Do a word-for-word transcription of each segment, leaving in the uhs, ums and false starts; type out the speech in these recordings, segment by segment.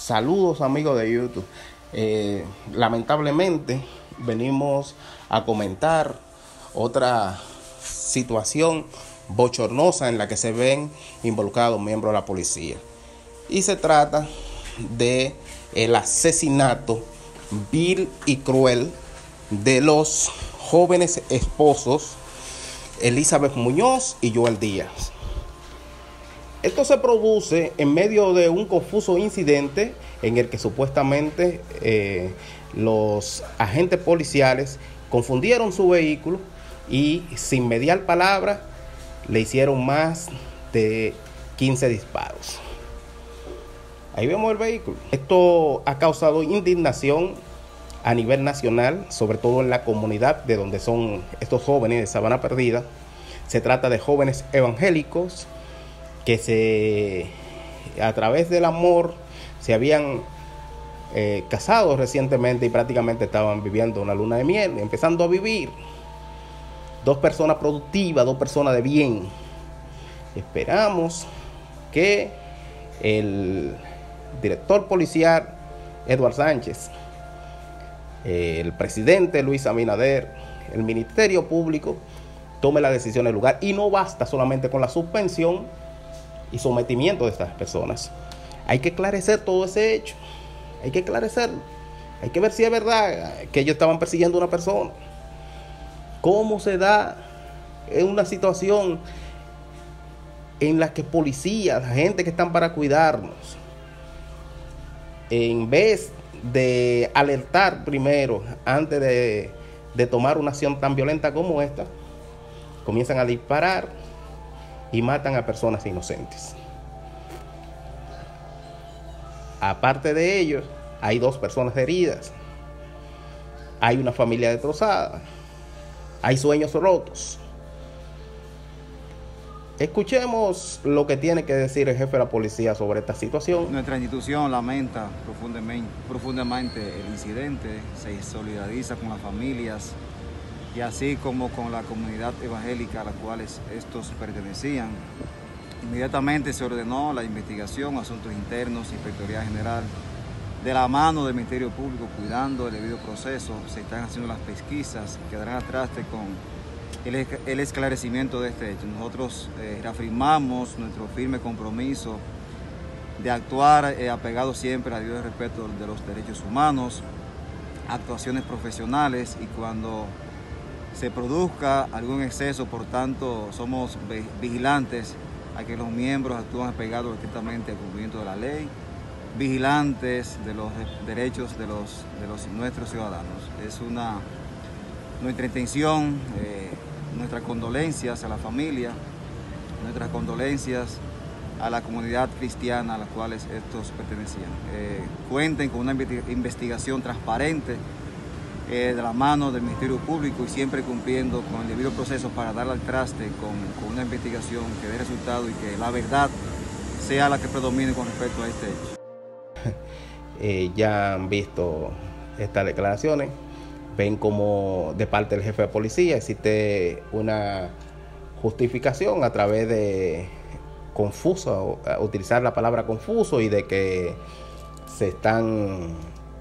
Saludos amigos de YouTube. Eh, lamentablemente venimos a comentar otra situación bochornosa en la que se ven involucrados miembros de la policía. Y se trata de el asesinato vil y cruel de los jóvenes esposos Elizabeth Muñoz y Joel Díaz. Esto se produce en medio de un confuso incidente en el que supuestamente eh, los agentes policiales confundieron su vehículo y sin mediar palabra le hicieron más de quince disparos. Ahí vemos el vehículo. Esto ha causado indignación a nivel nacional, sobre todo en la comunidad de donde son estos jóvenes de Sabana Perdida. Se trata de jóvenes evangélicos que se, a través del amor se habían eh, casado recientemente y prácticamente estaban viviendo una luna de miel, empezando a vivir. Dos personas productivas, dos personas de bien. Esperamos que el director policial Edward Sánchez, el presidente Luis Abinader, el Ministerio Público tome la decisión en el lugar, y no basta solamente con la suspensión y sometimiento de estas personas. Hay que esclarecer todo ese hecho, hay que esclarecerlo, hay que ver si es verdad que ellos estaban persiguiendo a una persona. ¿Cómo se da en una situación en la que policías, gente que están para cuidarnos, en vez de alertar primero antes de, de tomar una acción tan violenta como esta, comienzan a disparar y matan a personas inocentes? Aparte de ellos, hay dos personas heridas, hay una familia destrozada, hay sueños rotos. Escuchemos lo que tiene que decir el jefe de la policía sobre esta situación. Nuestra institución lamenta profundamente, profundamente el incidente, se solidariza con las familias y así como con la comunidad evangélica a la cual estos pertenecían. Inmediatamente se ordenó la investigación, asuntos internos, Inspectoría General, de la mano del Ministerio Público, cuidando el debido proceso. Se están haciendo las pesquisas que darán a traste con el, el esclarecimiento de este hecho. Nosotros eh, reafirmamos nuestro firme compromiso de actuar eh, apegado siempre a Dios y respeto de los derechos humanos, actuaciones profesionales, y cuando se produzca algún exceso, por tanto, somos vigilantes a que los miembros actúen apegados estrictamente al cumplimiento de la ley, vigilantes de los derechos de los, de los nuestros ciudadanos. Es una nuestra intención, eh, nuestras condolencias a la familia, nuestras condolencias a la comunidad cristiana a la cual estos pertenecían. Eh, cuenten con una investigación transparente eh, de la mano del Ministerio Público y siempre cumpliendo con el debido proceso para darle al traste con, con una investigación que dé resultado y que la verdad sea la que predomine con respecto a este hecho. Eh, ya han visto estas declaraciones, ven como de parte del jefe de policía existe una justificación a través de confuso, utilizar la palabra confuso, y de que se están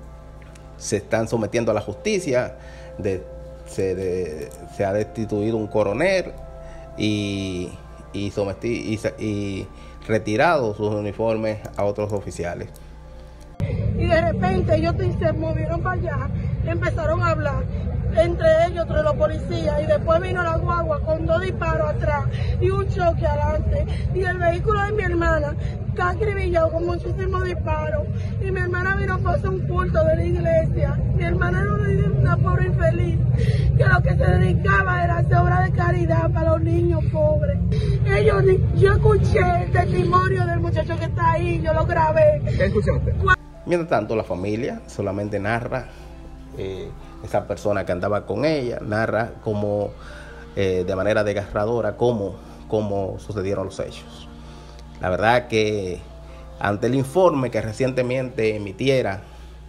se están sometiendo a la justicia, de, se, de, se ha destituido un coronel y, y, someti, y, y retirado sus uniformes a otros oficiales. Y de repente ellos se movieron para allá, empezaron a hablar entre ellos, entre los policías, y después vino la guagua con dos disparos atrás y un choque adelante, y el vehículo de mi hermana está acribillado con muchísimos disparos, y mi hermana vino por hacer un culto de la iglesia. Mi hermana era una pobre infeliz que lo que se dedicaba era hacer obra de caridad para los niños pobres. Ellos, yo escuché el testimonio del muchacho que está ahí, yo lo grabé. ¿Qué escuchaste? Mientras tanto, la familia solamente narra eh, esa persona que andaba con ella, narra como eh, de manera desgarradora cómo, cómo sucedieron los hechos. La verdad que ante el informe que recientemente emitiera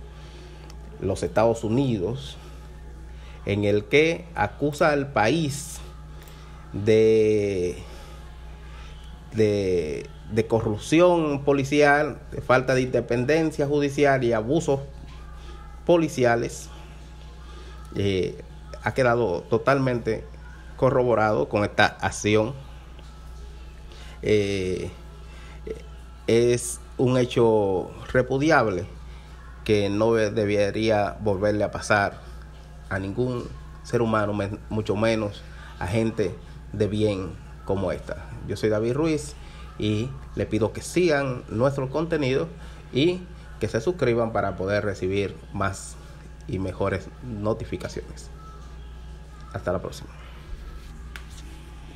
los Estados Unidos, en el que acusa al país de, de de corrupción policial, de falta de independencia judicial y abusos policiales, eh, ha quedado totalmente corroborado con esta acción. Eh, es un hecho repudiable que no debería volverle a pasar a ningún ser humano, mucho menos a gente de bien como esta. Yo soy David Ruiz y le pido que sigan nuestro contenido y que se suscriban para poder recibir más y mejores notificaciones. Hasta la próxima.